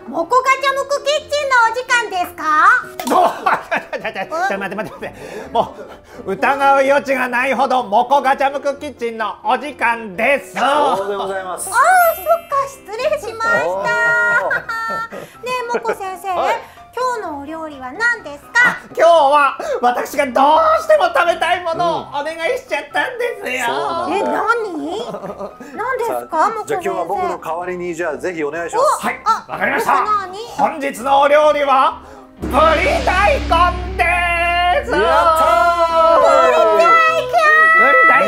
モコガチャムクキッチンのお時間ですか？ 待ってもう疑う余地がないほどモコガチャムクキッチンのお時間です。 そうでございます。 ああ、そっか、失礼しましたねえ、モコ先生、 はい、 今日のお料理は何ですか？ 今日は私がどうしても食べたいものをお願いしちゃったんですよ。 何ですか、モコ先生。 じゃあ今日は僕の代わりにじゃあぜひお願いします。 はい、わかりました。 何？ 本日のお料理はぶり大根です。 やったー！ ぶり大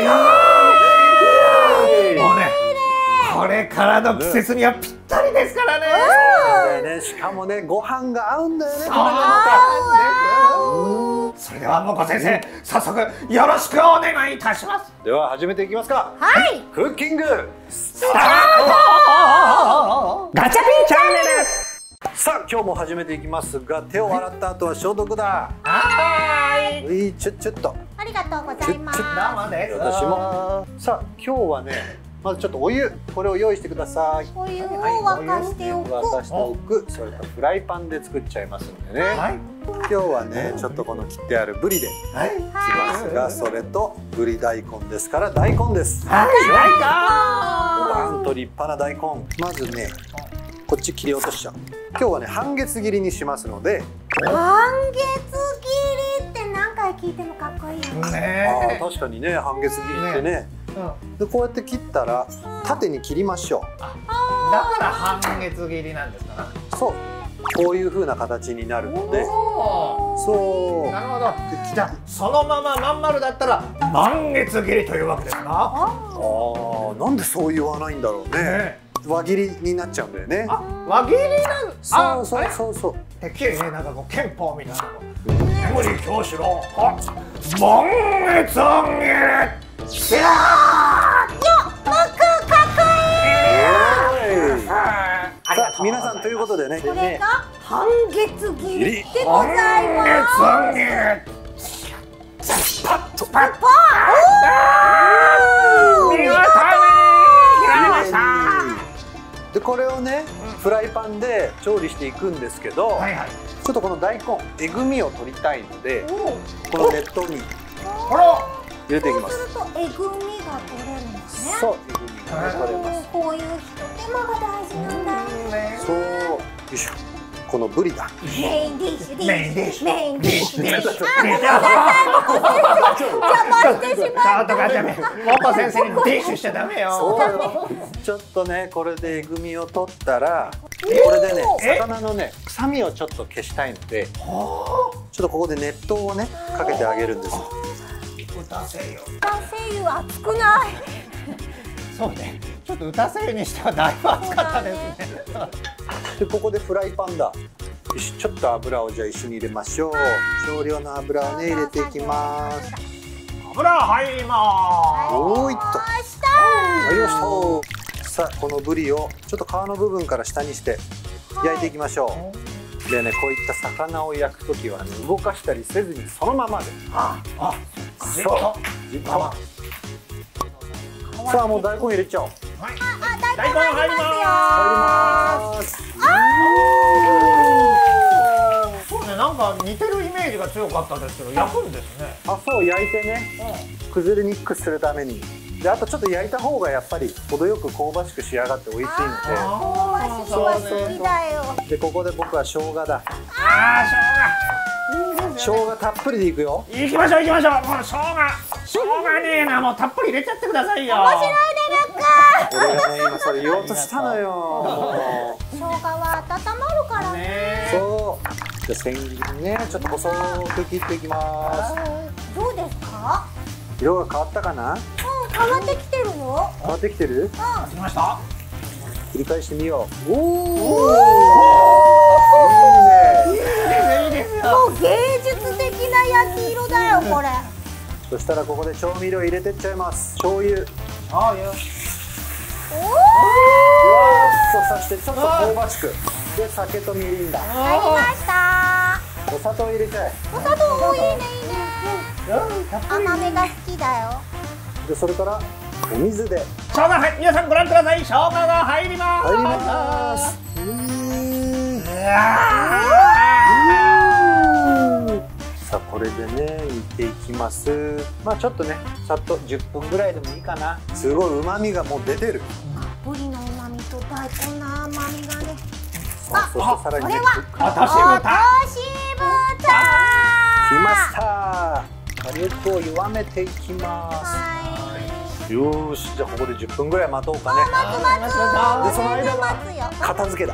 根。もうね、これからの季節にはぴったりですからね。 そうだよね。しかもね、ご飯が合うんだよね。これがまた。 それではモコ先生、早速よろしくお願いいたします。 では始めていきますか。 はい。 クッキングスタースタート。ガチャピンチャンネル。 さあ今日も始めていきますが、手を洗った後は消毒だ。 はーい。 ちょっと。 ありがとうございます。 どうもです。 私も。さあ今日はね、まずちょっとお湯、これを用意してください。 お湯を沸かしておく。 沸かしておく。それとフライパンで作っちゃいますんでね。 はい。 今日はね、ちょっとこの切ってあるブリではい。 しますが、それとブリ大根ですから大根です。 はい。 バーンと立派な大根。まずね、こっち切り落としちゃう。今日はね、半月切りにしますので。 半月切りって何回聞いてもかっこいいよね。 ね確かにね、半月切りってね。でこうやって切ったら縦に切りましょう。 だから半月切りなんですか。 そう、こういう風な形になるので。そう。 なるほど。じゃあそのまままん丸だったら満月切りというわけですか。 なんでそう言わないんだろうね。輪切りになっちゃうんだよね。 輪切りなん。 そう。 てっきりね、なんかこう憲法みたいなの。煙京志郎。満月切り。しらー。 僕かっこいい。 さあ皆さんということでね、 これが半月切りでございます。 半月切り。パッとパッ。見事に切られました。 でこれをね、フライパンで調理していくんですけど、 はいはい。 ちょっとこの大根えぐみを取りたいので、この熱湯にほら。 入れていきます。 そうするとえぐみが取れるんですね。 そう、えぐみが取れます。 こういうひと手間が大事なんだ。 そう、よいしょ。このブリだ。 メインディッシュ、 メインディッシュ。 メインディッシュ。 ディッシュ。 あ、ごめんなさい、モコ先生。邪魔してしまった。 ちょっとガチャピン、モコ先生にディッシュしちゃダメよ。 そうよ。ちょっとね、これでえぐみを取ったら、これでね、魚のね、臭みをちょっと消したいので、ちょっとここで熱湯をね、かけてあげるんです。 歌声優。 歌声優熱くない。 そうね。ちょっと歌声優にしてはだいぶ熱かったですね。 でここでフライパンだ。よし、ちょっと油をじゃあ一緒に入れましょう。少量の油をね入れていきます。 油入りまおーいっと。 した入りました。さあこのブリをちょっと皮の部分から下にして焼いていきましょう。でね、こういった魚を焼くときはね、動かしたりせずにそのままで。 す。 そうじっと。さあもう大根入れちゃおう。 はい。 大根入りますよ。 入ります。 そうね、なんか似てるイメージが強かったですけど、焼くんですね。 あ、そう焼いてね、崩れにくくするために。であとちょっと焼いた方がやっぱり程よく香ばしく仕上がって美味しいの香ばしくは好きだよ。 で。でここで僕は生姜だ。生姜たっぷりでいくよ。 行きましょう行きましょう。もう生姜ねえな、もうたっぷり入れちゃってくださいよ。 面白いね、 俺がね今それ言おうとしたのよ。 生姜は温まるからね。 そう。じゃあ千切りにね、ちょっと細く切っていきます。 どうですか？ 色が変わったかな？ 変わってきてるよ。 変わってきてる？ できました。 繰り返してみよう。 おお。 いいね。 いいですよ。 もう芸術的な焼き色だよこれ。 そしたらここで調味料入れてっちゃいます。醤油。 醤油。 おそうさしてちょっと香ばしく。で酒とみりんだ。 入りました。 お砂糖入れちゃえ。 お砂糖もいいねいいね。甘めが好きだよ。 でそれからお水で生姜、はい、皆さんご覧ください。生姜が入ります。 入ります。 さあこれでね煮ていきます。まあちょっとねさっと10分ぐらいでもいいかな。すごい旨味がもう出てる。 ブリの旨味と大根の甘みがね。 さあそしてさらにね落とし落蓋とし蓋。 きました。火力を弱めていきます。よーし、じゃあここで10分ぐらい待とうかね。でその間は片付けだ。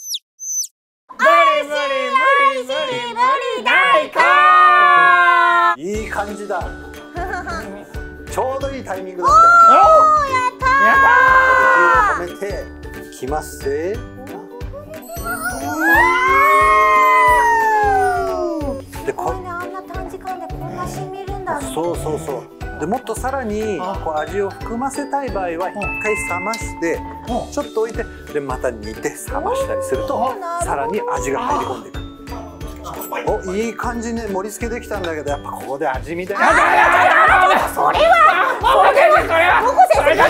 いい感じだ。ちょうどいいタイミングだったよ。火を止めていきますぜ。でこれあんな短時間でこんな染みるんだね。 そうそうそう。でもっとさらにこう味を含ませたい場合は一回冷ましてちょっと置いてでまた煮て冷ましたりするとさらに味が入り込んでいく。お、いい感じね。盛り付けできたんだけどやっぱここで味見だよ。 それはどこ先生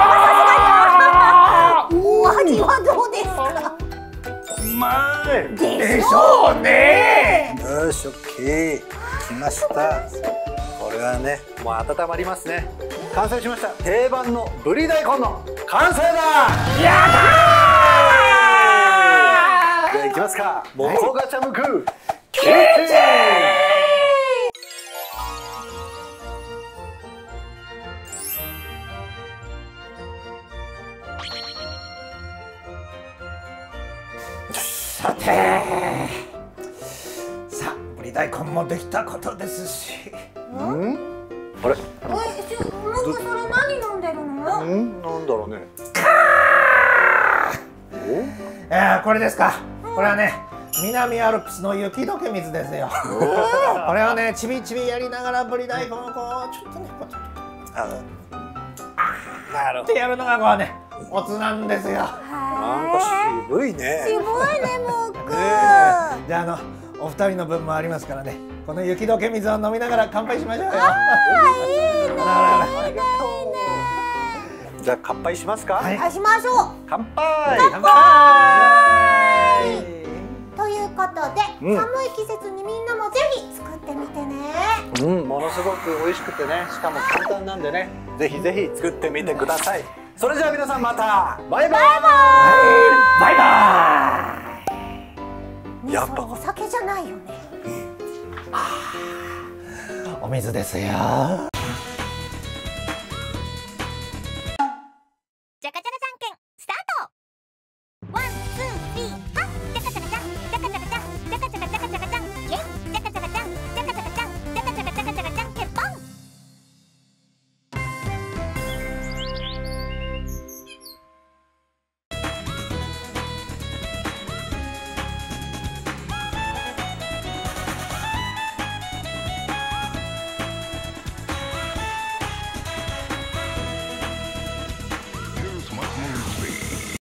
お味はどうですか。 うまいでしょうね。 よし、オッケー。きました。これはね、もう温まりますね。完成しました。定番のぶり大根の完成だ。 やったー。じゃあ行きますか。もこがちゃむくキッチン。さて、さあぶり大根もできたことですし。 うん？あれ？ なんかそれ何飲んでるの？ うん？なんだろうね。 これですか。これはね、南アルプスの雪解け水ですよ。これをね、ちびちびやりながらぶり大根をこうちょっとね、こうちょっとなるほってやるのがこうね、おつなんですよ。 なんか渋いね。 すごいね、もうくん。 じゃあお二人の分もありますからね、この雪解け水を飲みながら乾杯しましょうよ。 じゃあ乾杯しますか。 はいしましょう。 乾杯。 乾杯。 ということで、 うん寒い季節にみんなもぜひ作ってみてね。 うん、ものすごく美味しくてね、しかも簡単なんでね、ぜひぜひ作ってみてください。それじゃあ皆さんまたバイバイ。 バイバイ。 やっぱそれお酒じゃないよね。 お水ですよ。